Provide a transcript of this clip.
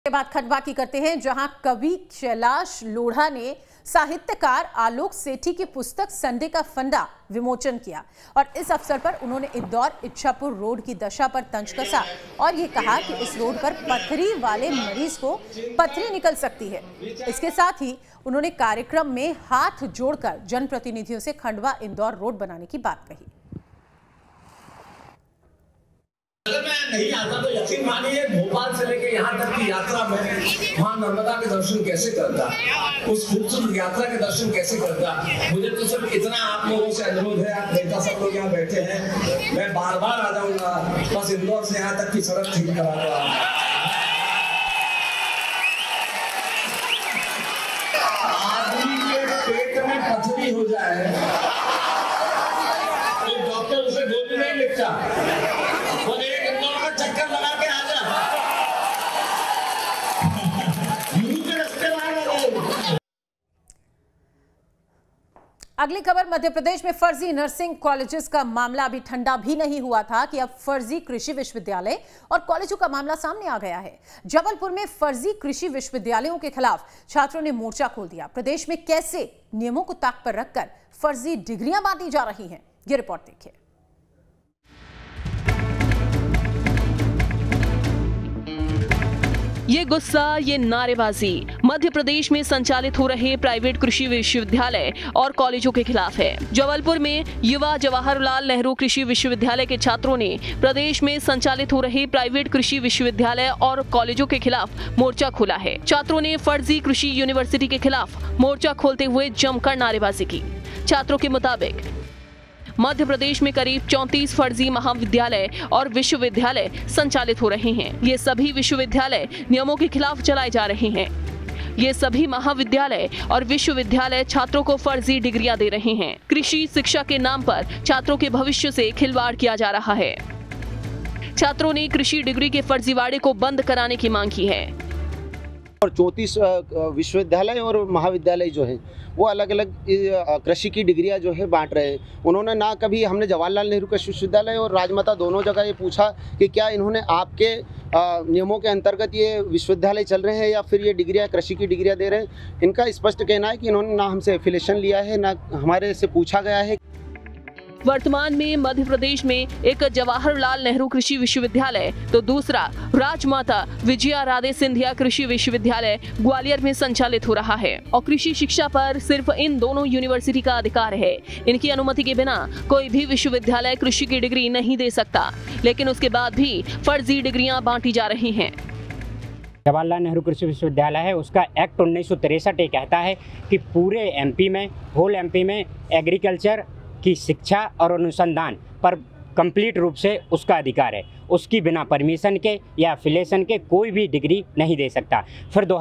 के बाद खंडवा की करते हैं, जहां कवि कैलाश लोढ़ा ने साहित्यकार आलोक सेठी की पुस्तक संडे का फंडा विमोचन किया और इस अवसर पर उन्होंने इंदौर इच्छापुर रोड की दशा पर तंज कसा और ये कहा कि इस रोड पर पथरी वाले मरीज को पथरी निकल सकती है। इसके साथ ही उन्होंने कार्यक्रम में हाथ जोड़कर जनप्रतिनिधियों से खंडवा इंदौर रोड बनाने की बात कही। अगर मैं नहीं आता तो यकीन मानिए भोपाल से लेकर यहाँ तक की यात्रा में मां नर्मदा के दर्शन कैसे करता, उस खूबसूरत यात्रा के दर्शन कैसे करता। मुझे तो सिर्फ इतना आप लोगों से अनुरोध है, आप नेता सब लोग यहाँ बैठे हैं, मैं बार बार आ जाऊंगा, बस इंदौर से यहाँ तक की सड़क ठीक करा दो। आदमी के पेट में पथरी हो जाए तो डॉक्टर उसे गोली नहीं लिखता, चक्कर लगा के आ जा। अगली खबर, मध्य प्रदेश में फर्जी नर्सिंग कॉलेजेस का मामला अभी ठंडा भी नहीं हुआ था कि अब फर्जी कृषि विश्वविद्यालय और कॉलेजों का मामला सामने आ गया है। जबलपुर में फर्जी कृषि विश्वविद्यालयों के खिलाफ छात्रों ने मोर्चा खोल दिया। प्रदेश में कैसे नियमों को ताक पर रखकर फर्जी डिग्रियां बांटी जा रही हैं, ये रिपोर्ट देखिए। ये गुस्सा, ये नारेबाजी मध्य प्रदेश में संचालित हो रहे प्राइवेट कृषि विश्वविद्यालय और कॉलेजों के खिलाफ है। जबलपुर में युवा जवाहरलाल नेहरू कृषि विश्वविद्यालय के छात्रों ने प्रदेश में संचालित हो रहे प्राइवेट कृषि विश्वविद्यालय और कॉलेजों के खिलाफ मोर्चा खोला है। छात्रों ने फर्जी कृषि यूनिवर्सिटी के खिलाफ मोर्चा खोलते हुए जमकर नारेबाजी की। छात्रों के मुताबिक मध्य प्रदेश में करीब 34 फर्जी महाविद्यालय और विश्वविद्यालय संचालित हो रहे हैं। ये सभी विश्वविद्यालय नियमों के खिलाफ चलाए जा रहे हैं। ये सभी महाविद्यालय और विश्वविद्यालय छात्रों को फर्जी डिग्रियां दे रहे हैं। कृषि शिक्षा के नाम पर छात्रों के भविष्य से खिलवाड़ किया जा रहा है। छात्रों ने कृषि डिग्री के फर्जीवाड़े को बंद कराने की मांग की है। और 34 विश्वविद्यालय और महाविद्यालय जो है वो अलग अलग कृषि की डिग्रियां जो है बांट रहे हैं। उन्होंने ना कभी, हमने जवाहरलाल नेहरू कृषि विश्वविद्यालय और राजमाता दोनों जगह ये पूछा कि क्या इन्होंने आपके नियमों के अंतर्गत ये विश्वविद्यालय चल रहे हैं या फिर ये डिग्रियां कृषि की डिग्रियां दे रहे हैं। इनका स्पष्ट कहना है कि इन्होंने ना हमसे एफिलिएशन लिया है, ना हमारे से पूछा गया है। वर्तमान में मध्य प्रदेश में एक जवाहरलाल नेहरू कृषि विश्वविद्यालय तो दूसरा राजमाता विजया राधे सिंधिया कृषि विश्वविद्यालय ग्वालियर में संचालित हो रहा है और कृषि शिक्षा पर सिर्फ इन दोनों यूनिवर्सिटी का अधिकार है। इनकी अनुमति के बिना कोई भी विश्वविद्यालय कृषि की डिग्री नहीं दे सकता, लेकिन उसके बाद भी फर्जी डिग्रियां बांटी जा रही हैं। जवाहरलाल नेहरू कृषि विश्वविद्यालय है, उसका एक्ट 1963 ये कहता है कि पूरे एमपी में, होल एमपी में एग्रीकल्चर की शिक्षा और अनुसंधान पर कंप्लीट रूप से उसका अधिकार है। उसकी बिना परमिशन के या एफिलिएशन के कोई भी डिग्री नहीं दे सकता। फिर